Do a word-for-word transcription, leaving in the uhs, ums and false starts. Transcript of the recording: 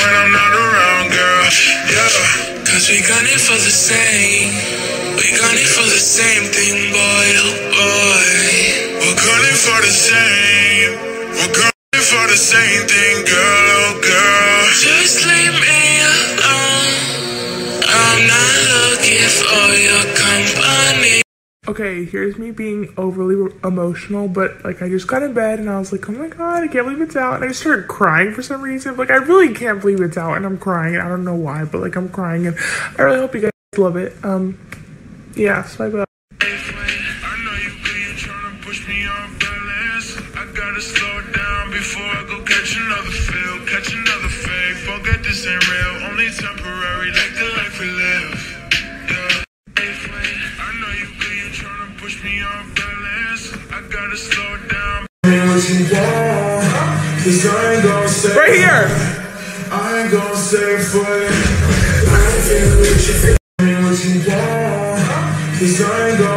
when I'm not around, girl. Yeah. Cause we got it for the same. We got it for the same thing, boy, oh boy. We're gunning for the same. We're gunning for the same thing, girl, oh girl. Just leave me alone. I'm not looking for your company. Okay, here's me being overly emotional, but like I just got in bed and I was like, oh my god, I can't believe it's out. And I just started crying for some reason. Like I really can't believe it's out and I'm crying. I don't know why, but like I'm crying and I really hope you guys love it. Um, yeah, so I got. I know you good, you tryna push me off balance. I gotta slow down before I go catch another feel, catch another fade. Forget this ain't real, only temporary, like the life we live. Push me off balance. I gotta slow down. Right here. I ain't gonna say for you. I ain't gonna